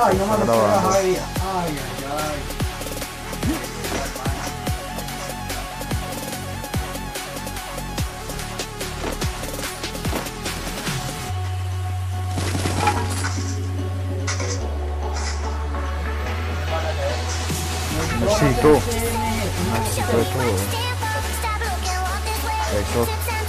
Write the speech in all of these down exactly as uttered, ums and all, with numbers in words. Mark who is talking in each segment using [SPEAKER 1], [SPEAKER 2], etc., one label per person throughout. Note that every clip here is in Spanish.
[SPEAKER 1] Ay, no me
[SPEAKER 2] Está
[SPEAKER 1] lo
[SPEAKER 2] grabando.
[SPEAKER 1] ahí. Ay, ay, ay.
[SPEAKER 2] Necesito. Necesito de todo. Eso.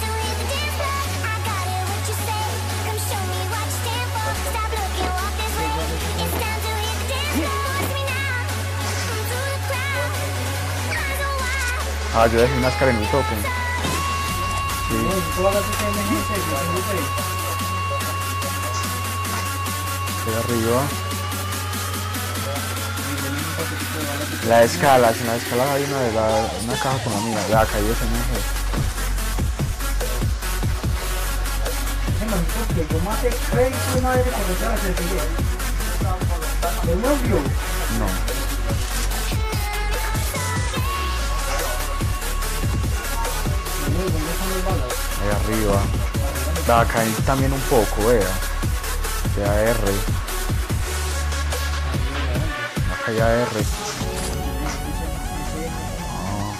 [SPEAKER 2] Ah, yo dejé unas caras en mi token. Sí.
[SPEAKER 1] No, todas las C M G,
[SPEAKER 2] De arriba. La escala, en la escala hay una de la, una caja con la mía. La caí de ese mensaje.
[SPEAKER 1] que yo maté Craig su madre por detrás del video. ¿De novio?
[SPEAKER 2] No.
[SPEAKER 1] ¿Dónde están los balas?
[SPEAKER 2] Ahí arriba. La caí también un poco, vea. De A R. La caí A R. Ah.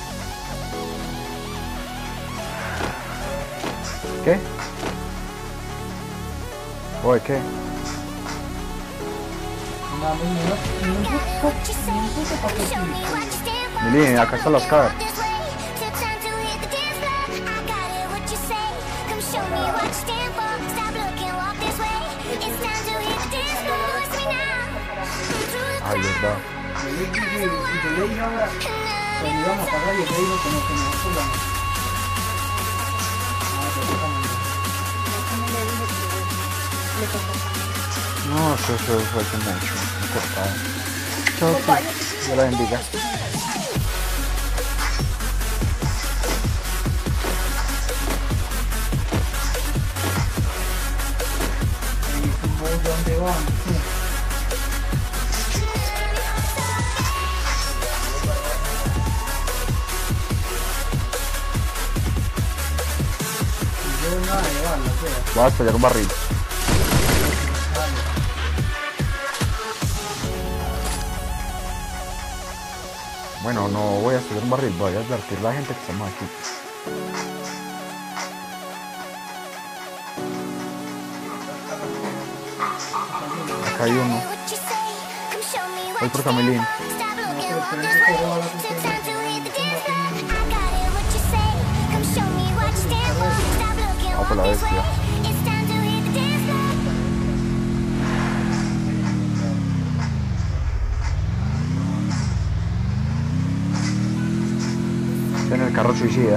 [SPEAKER 2] ¿Qué? Oye, ¿qué? Milín, acá están las caras. Ay, verdad.
[SPEAKER 1] Yo le dije, y yo le dije ahora, cuando íbamos a pagar, yo le digo que no, que no, que no.
[SPEAKER 2] No, eso, eso fue hace mucho. Me cortaba. Chao, pues. Dios la bendiga.
[SPEAKER 1] ¿Dónde van?
[SPEAKER 2] Voy a estallar un barril. Bueno, no voy a estallar un barril, voy a advertir a la gente que estamos aquí. Acá hay uno. Voy por Camilín. Vamos por la bestia. Está en el carro suicida.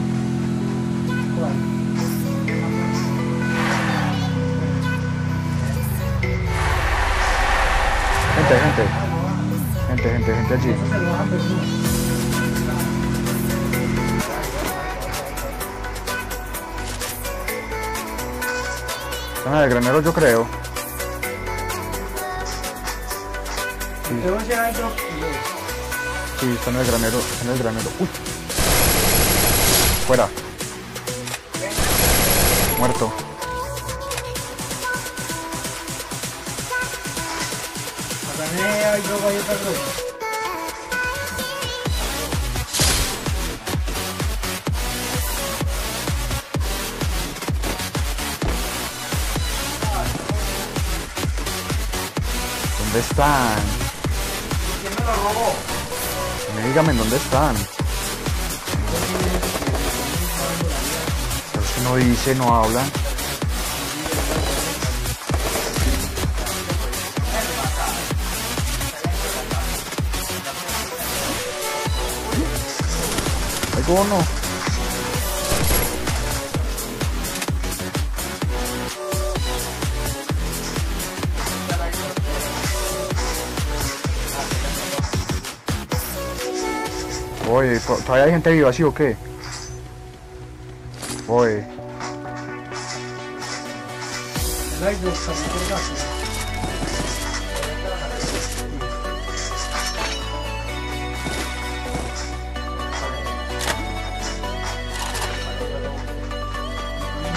[SPEAKER 2] Gente, gente. Gente, gente, gente allí. Están en el granero, yo creo. Sí, sí, está en el granero, está en el granero. Uy. Fuera. Muerto.
[SPEAKER 1] Acá hay droga y otra droga.
[SPEAKER 2] ¿Dónde están?
[SPEAKER 1] ¿Quién me lo robó?
[SPEAKER 2] Me dígame dónde están. Pero es que no dice, no habla. Hay uno. Oye, ¿todavía hay gente viva, sí o qué? Oye.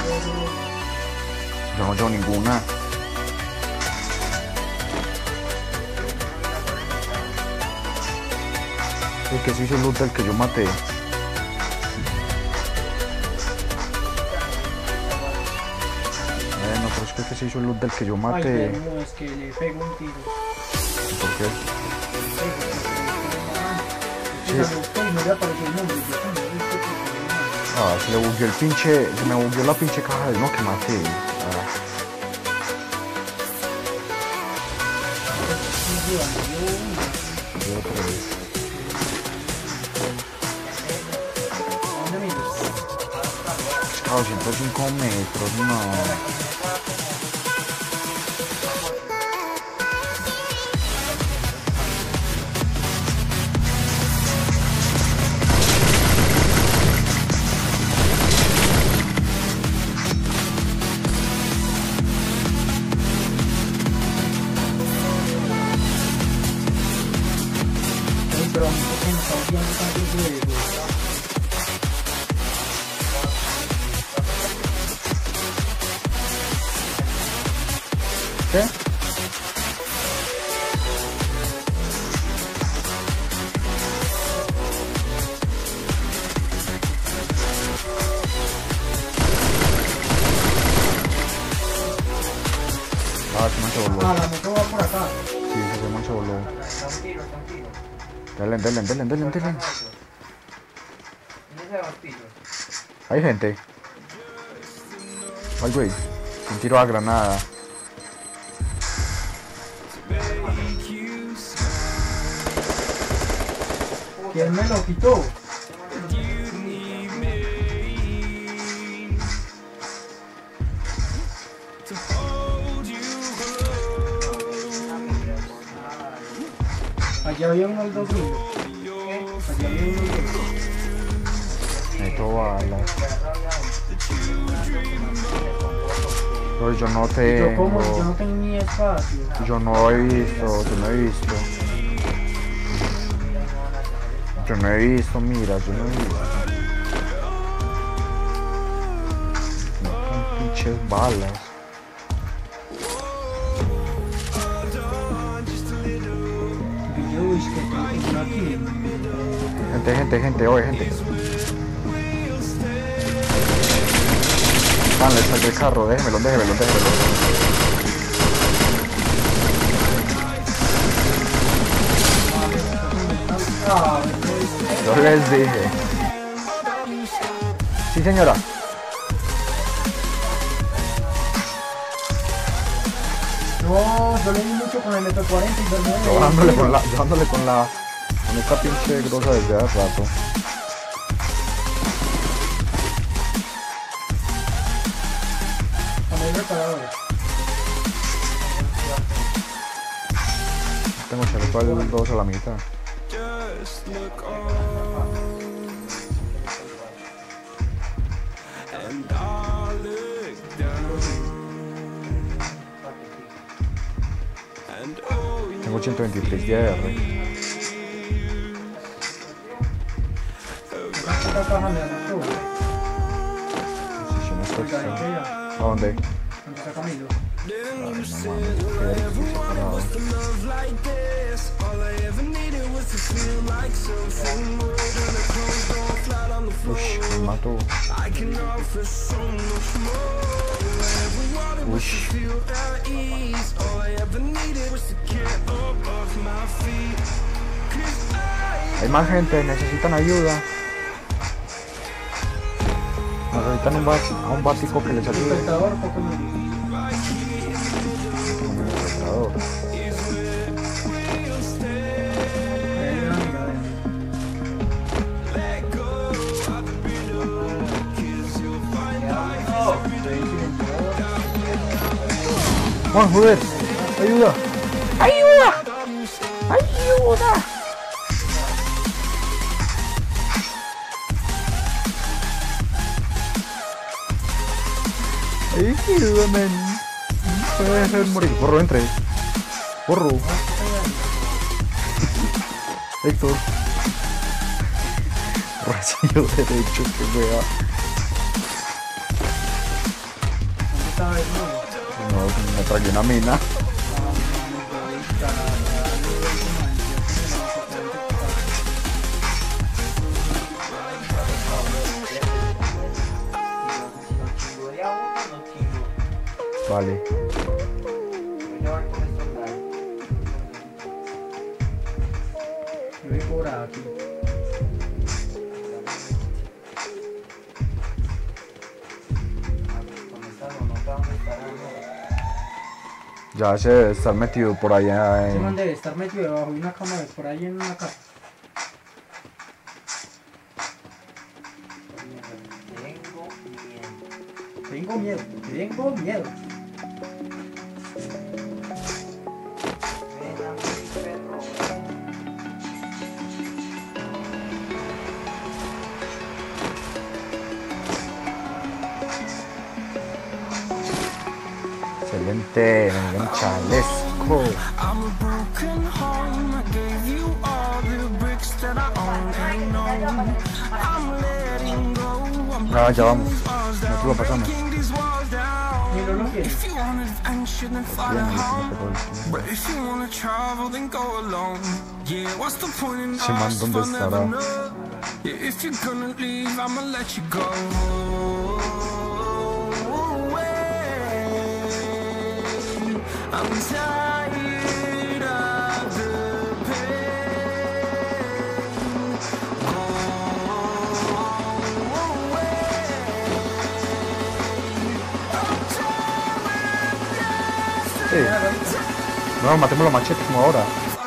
[SPEAKER 2] Yo no tengo ninguna. El que se hizo loot del que yo maté. Bueno, pero es que el que se hizo loot del que yo maté.
[SPEAKER 1] Ay, no, es que le pego un tiro.
[SPEAKER 2] ¿Por qué?
[SPEAKER 1] Sí. Se buscó y no le apareció el nombre.
[SPEAKER 2] Ah, se le bugueó el pinche, se me bugueó la pinche caja de no que maté. Ah. Yo otra vez.
[SPEAKER 1] ¿Dónde miras?
[SPEAKER 2] Claro, ciento cinco metros, no.
[SPEAKER 1] Pero a mí porque me está olvidando tantos juegos.
[SPEAKER 2] ¿Qué? Ah, se me se voló.
[SPEAKER 1] Ah, la moto va por acá.
[SPEAKER 2] Sí, se me se voló. Dale, dale, dale, dale, dale. Hay gente. Ay, güey. Un tiro a granada.
[SPEAKER 1] ¿Quién me lo quitó? Allá había uno al dos mil. Allá había uno al dos mil.
[SPEAKER 2] Meto balas. Pero yo no
[SPEAKER 1] Yo como, yo
[SPEAKER 2] tengo.
[SPEAKER 1] no tengo ni espacio.
[SPEAKER 2] Yo no he visto, yo no he visto. Yo no he visto, mira, yo no he visto. No con pinches balas.
[SPEAKER 1] Video es que tengo aquí.
[SPEAKER 2] Gente, gente, gente, oye, gente. Ah, le saqué el carro, déjemelo, déjemelo, déjemelo.
[SPEAKER 1] Ah,
[SPEAKER 2] Yo les dije. Sí, señora.
[SPEAKER 1] no, yo le di mucho con el M P cuarenta y dormí en
[SPEAKER 2] Yo
[SPEAKER 1] el
[SPEAKER 2] dándole
[SPEAKER 1] tiro.
[SPEAKER 2] con la, yo dándole con la, con esta pinche grosa desde hace rato.
[SPEAKER 1] Con el reparador.
[SPEAKER 2] Tengo chaleco al dos a la mitad. Tengo ciento veintitrés de A R.
[SPEAKER 1] Esta caja me asustó.
[SPEAKER 2] Posiciones
[SPEAKER 1] Oiga,
[SPEAKER 2] extra.
[SPEAKER 1] ¿qué ya?
[SPEAKER 2] ¿A dónde?
[SPEAKER 1] ¿Dónde está Camilo?
[SPEAKER 2] Ay, no mames, qué estoy separado. Ush, me mató. Ush. Hay más gente, necesitan ayuda. Necesitan un bat, a un bático que les ayude.
[SPEAKER 1] Despertador, poco menos.
[SPEAKER 2] Un despertador.
[SPEAKER 1] Ahí hay una amiga, ven.
[SPEAKER 2] Juan, joder, ayuda. Ayuda. Ayuda. Ayuda, men. Se va a hacer morir. Porro, entre. Porro. Héctor. Rasillo derecho, que wea.
[SPEAKER 1] ¿Dónde estaba el nuevo?
[SPEAKER 2] No, me tragué una mina. Vale.
[SPEAKER 1] Voy a ver con estos lados. Yo voy por aquí. Con estas no nos vamos a estar dando.
[SPEAKER 2] Ya se debe estar metido por allá
[SPEAKER 1] Ese man
[SPEAKER 2] en...
[SPEAKER 1] debe estar metido debajo de una cama de por ahí en una casa. Tengo miedo, tengo miedo. Ven a mi perro.
[SPEAKER 2] Excelente, me engancha, let's go.
[SPEAKER 3] I'm a broken home. I gave you all the bricks that I own and know. I'm letting go. I'm
[SPEAKER 2] Ah, ya vamos.
[SPEAKER 3] breaking these walls
[SPEAKER 2] No te lo
[SPEAKER 3] down,
[SPEAKER 2] pasamos.
[SPEAKER 3] breaking these walls down.
[SPEAKER 1] Ni no lo quiero.
[SPEAKER 3] If you want adventure, then follow
[SPEAKER 2] Bien,
[SPEAKER 3] home.
[SPEAKER 2] me pegó el-
[SPEAKER 3] But if you wanna travel, then go alone. Yeah, what's the point in
[SPEAKER 2] Ese man,
[SPEAKER 3] us
[SPEAKER 2] ¿dónde
[SPEAKER 3] if I never
[SPEAKER 2] estará?
[SPEAKER 3] know? Yeah, if you're gonna leave, I'ma let you go. I'm tired of the pain. Go away. I'm tired of
[SPEAKER 2] Sí. No, matemos los machetes como ahora.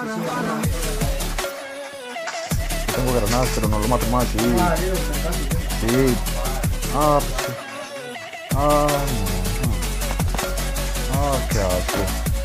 [SPEAKER 2] Tengo granadas, pero no lo matemos así.
[SPEAKER 1] Ah, yo lo sacaste.
[SPEAKER 2] Sí. Ah, pues sí. Ah, no. Ah, qué asco.